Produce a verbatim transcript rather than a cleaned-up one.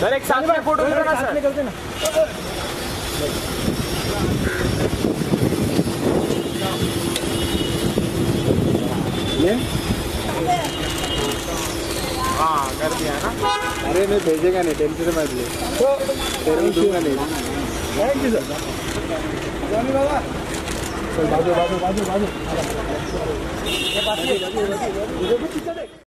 Sir एक साथ में फोटो लेना सर। निकलते ना। ये हाँ कर दिया ना। अरे मैं भेजेगा नहीं, टेंशन मत ले, तेरे को दूंगा नहीं। Thank you sir. बाबा बाजू बाजू बाजू बाजू